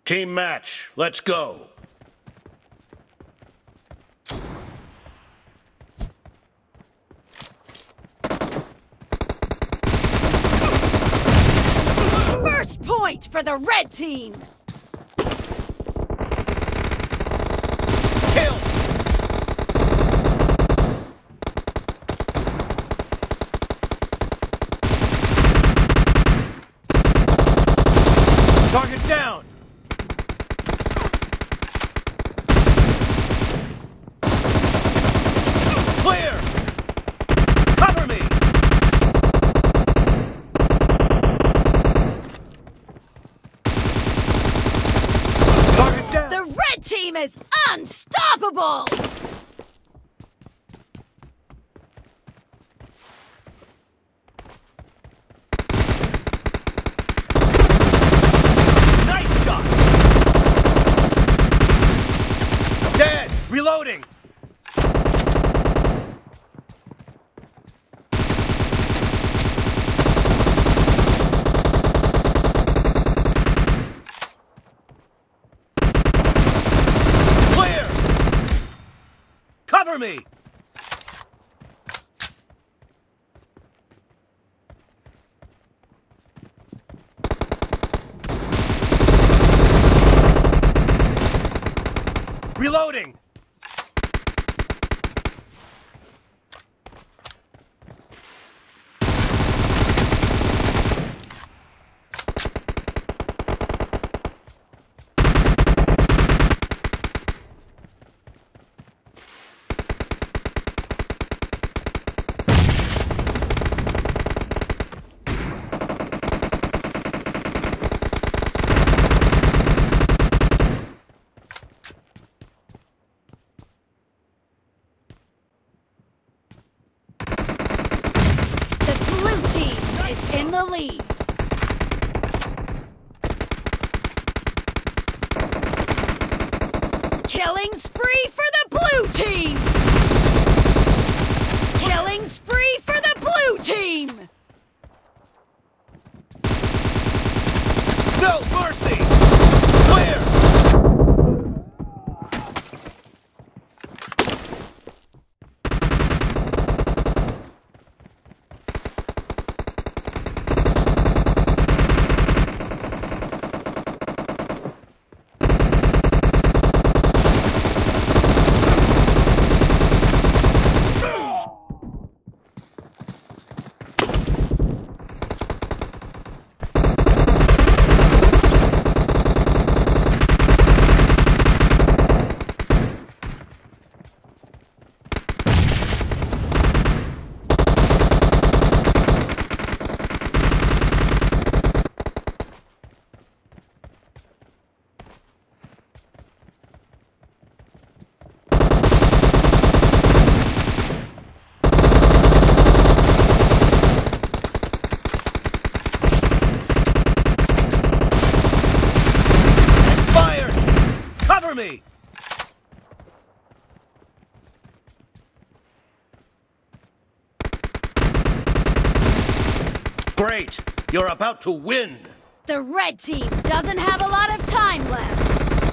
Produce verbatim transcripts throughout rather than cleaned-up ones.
Team match, let's go. First point for the red team. Kill. Target down. Clear. Cover me. Target down. The red team is unstoppable. Nice shot. Dead. Reloading. Clear. Cover me. Reloading. In the lead. Killing spree for the blue team. Killing spree for the blue team. No mercy. Clear. Me. Great! You're about to win! The red team doesn't have a lot of time left.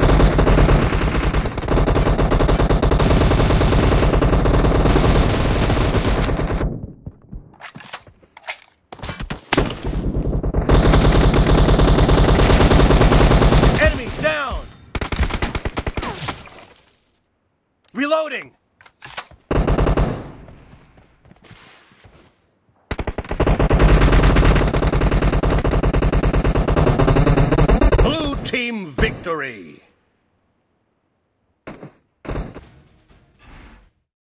Enemy down! Reloading! Blue team victory!